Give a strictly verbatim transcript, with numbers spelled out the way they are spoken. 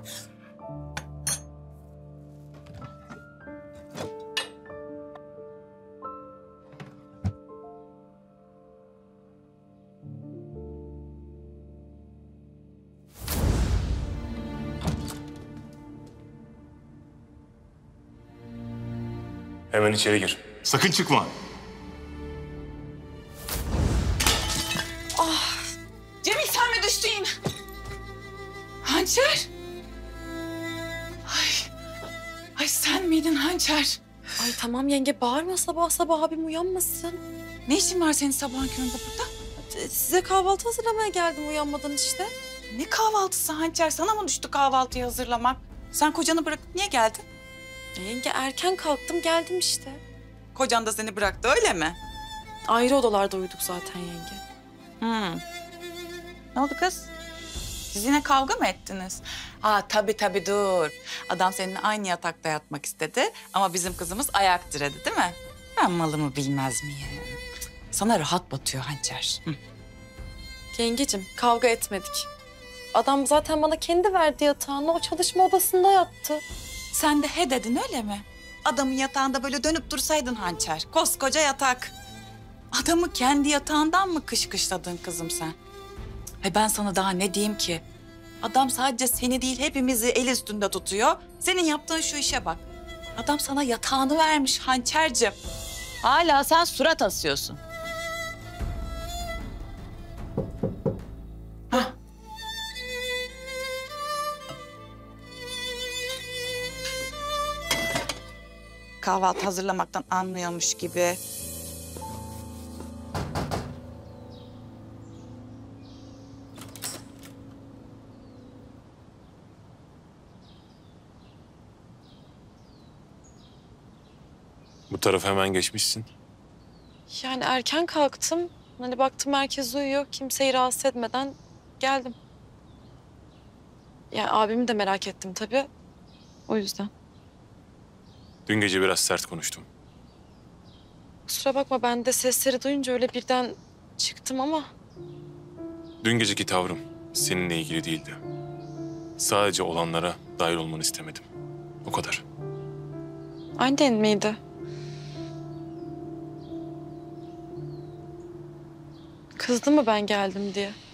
Hemen içeri gir. Sakın çıkma. Ah, Cemil sen mi düştün yine? Hançer? Ay, ay sen miydin Hançer? Ay tamam yenge bağırma sabah sabah abim uyanmasın. Ne işin var senin sabahın köründe burada? Size kahvaltı hazırlamaya geldim uyanmadan işte. Ne kahvaltısı Hançer? Sana mı düştü kahvaltıyı hazırlamak? Sen kocanı bırakıp niye geldin? Yenge erken kalktım geldim işte. Kocan da seni bıraktı öyle mi? Ayrı odalarda uyuduk zaten yenge. Hmm. Ne oldu kız? Siz yine kavga mı ettiniz? Aa tabii tabii dur. Adam seninle aynı yatakta yatmak istedi ama bizim kızımız ayak diredi değil mi? Ben malımı bilmez miyim? Sana rahat batıyor Hançer. Hı. Yengecim kavga etmedik. Adam zaten bana kendi verdi yatağını, o çalışma odasında yattı. Sen de he dedin öyle mi? Adamın yatağında böyle dönüp dursaydın Hançer. Koskoca yatak. Adamı kendi yatağından mı kışkışladın kızım sen? Ay ben sana daha ne diyeyim ki? Adam sadece seni değil hepimizi el üstünde tutuyor. Senin yaptığın şu işe bak. Adam sana yatağını vermiş Hançerciğim. Hala sen surat asıyorsun. Hah. Kahvaltı hazırlamaktan anlıyormuş gibi. Bu tarafa hemen geçmişsin. Yani erken kalktım. Hani baktım herkes uyuyor, kimseyi rahatsız etmeden geldim. Yani abimi de merak ettim tabii. O yüzden. Dün gece biraz sert konuştum. Kusura bakma ben de sesleri duyunca öyle birden çıktım ama... Dün geceki tavrım seninle ilgili değildi. Sadece olanlara dahil olmanı istemedim. O kadar. Annen miydi? Kızdı mı ben geldim diye?